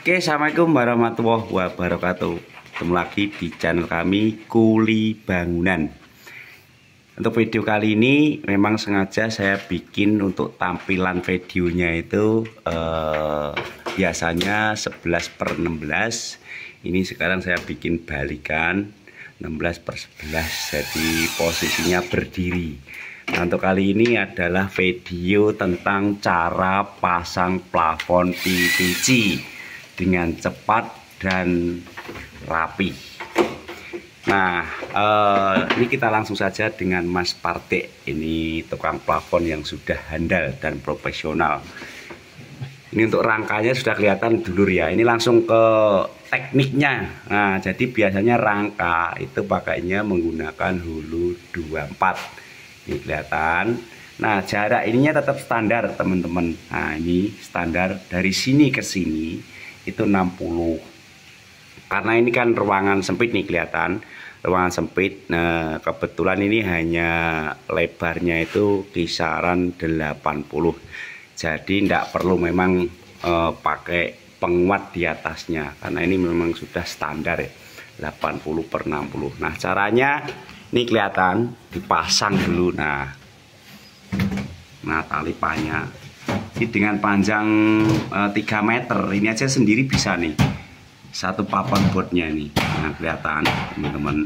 Oke, assalamualaikum warahmatullahi wabarakatuh. Ketemu lagi di channel kami Kuli Bangunan. Untuk video kali ini memang sengaja saya bikin untuk tampilan videonya itu biasanya 11/16. Ini sekarang saya bikin balikan 16/11, jadi posisinya berdiri. Nah, untuk kali ini adalah video tentang cara pasang plafon PVC dengan cepat dan rapi. Nah, ini kita langsung saja dengan Mas Partik. Ini tukang plafon yang sudah handal dan profesional. Ini untuk rangkanya sudah kelihatan dulur ya. Ini langsung ke tekniknya. Nah, jadi biasanya rangka itu pakainya menggunakan hulu 24. Ini kelihatan. Nah, jarak ininya tetap standar teman-teman. Nah, ini standar dari sini ke sini itu 60. Karena ini kan ruangan sempit nih, kelihatan ruangan sempit. Nah, kebetulan ini hanya lebarnya itu kisaran 80. Jadi tidak perlu memang pakai penguat di atasnya, karena ini memang sudah standar ya, 80/60. Nah, caranya ini kelihatan dipasang dulu. Nah, tali panya ini dengan panjang 3 meter ini aja sendiri bisa nih, satu papan boardnya nih. Nah, kelihatan teman-teman.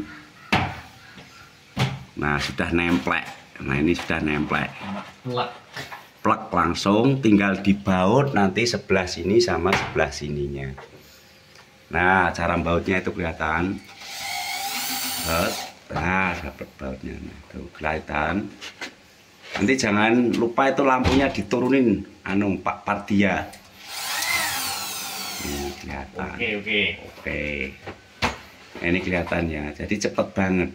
Nah, sudah nemplek. Nah, ini sudah nemplek, plek langsung, tinggal dibaut nanti sebelah sini sama sebelah sininya. Nah, cara bautnya itu kelihatan. Nah, dapat bautnya itu kelihatan. Nanti jangan lupa itu lampunya diturunin, Pak Pardia. Ini kelihatan. Oke. Nah, ini kelihatannya. Jadi cepet banget.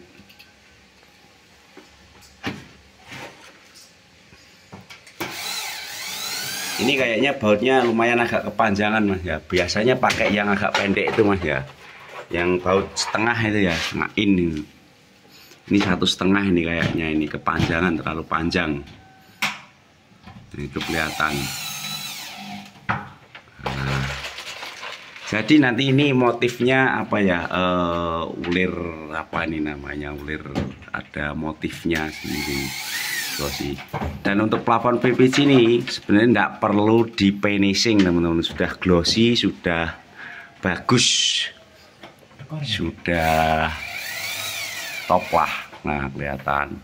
Ini kayaknya bautnya lumayan agak kepanjangan Mas ya. Biasanya pakai yang agak pendek itu Mas ya. Yang baut setengah itu ya, setengah ini. Ini 1,5 ini kayaknya, ini kepanjangan, terlalu panjang. Nah, itu kelihatan. Nah, jadi nanti ini motifnya apa ya? Ulir apa ini namanya? Ulir, ada motifnya sendiri. Glossy. Dan untuk plafon PVC ini sebenarnya tidak perlu di finishing teman-teman. Sudah glossy, sudah bagus, sudah top lah. Nah, kelihatan.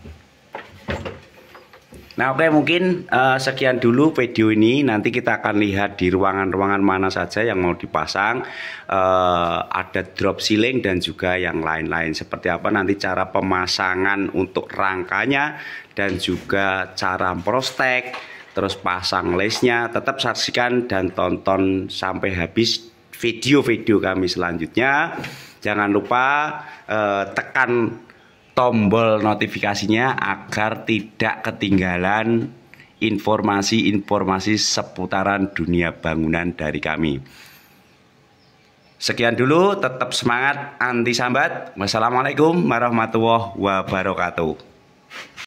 Nah, oke, mungkin sekian dulu video ini. Nanti kita akan lihat di ruangan-ruangan mana saja yang mau dipasang. Ada drop ceiling dan juga yang lain-lain. Seperti apa nanti cara pemasangan untuk rangkanya dan juga cara prostek, terus pasang lesnya. Tetap saksikan dan tonton sampai habis video-video kami selanjutnya. Jangan lupa tekan tombol notifikasinya agar tidak ketinggalan informasi-informasi seputaran dunia bangunan dari kami. Sekian dulu, tetap semangat, anti sambat. Wassalamualaikum warahmatullahi wabarakatuh.